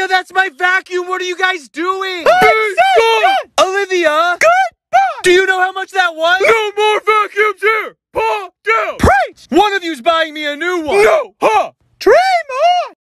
Olivia, that's my vacuum. What are you guys doing? Olivia! Goodbye! Do you know how much that was? No more vacuums here! Pa down! Preach! One of you's buying me a new one. No! Ha! Dream on!